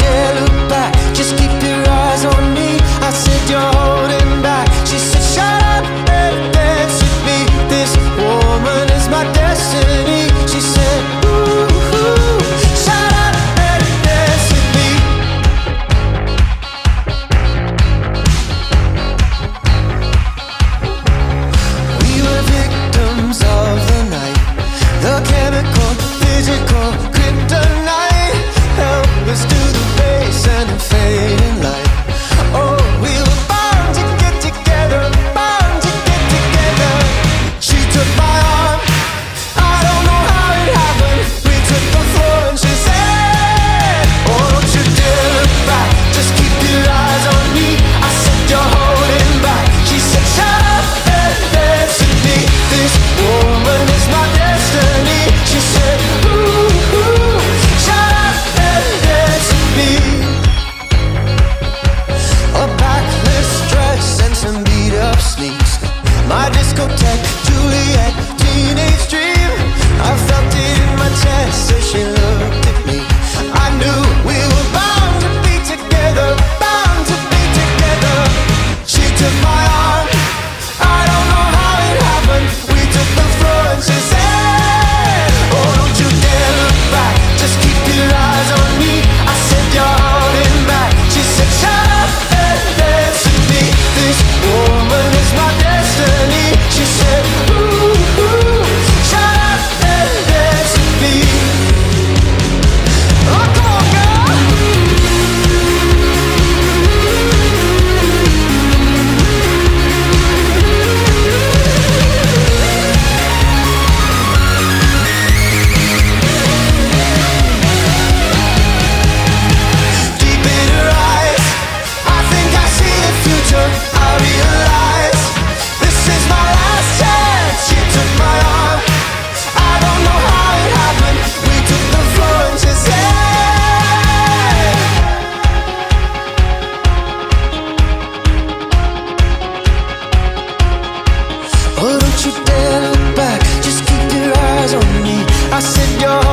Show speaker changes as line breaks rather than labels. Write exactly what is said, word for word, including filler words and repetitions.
dare look back, just keep your eyes on me. I said you're holding back. She said shut up and dance with me. This woman is my destiny. She said ooh, ooh, shut up and dance with me. We were victims of the night, the chemical, physical, kryptonite. Help us to the base and the fading light. Oh, we were bound to get together, bound to get together. She took my arm, I don't know how it happened. We took the floor and she said, oh, don't you dare look back, just keep your eyes on me. I said you're holding back. She said shut up and dance with me. This woman is my destiny. She said ooh, ooh, shut up and dance with me. A backless dress and some beat up sneaks, my discotheque, Juliet, teenage dream. I felt it in my chest as she looked at me. I knew we were bound to be together, bound to be together. She took my arm, I don't know how it happened. We took the floor and she said, oh, don't you dare look back, just keep your eyes on me. I said you're holding back. She said shut up and dance with me. This woman is my destiny. She said ooh, ooh, shut up and dance with me. Oh, come on, girl. Deep in her eyes, I think I see the future. I realize this is my last chance. She took my arm, I don't know how it happened. We took the floor and she said, oh, don't you dare look back, just keep your eyes on me. I said you're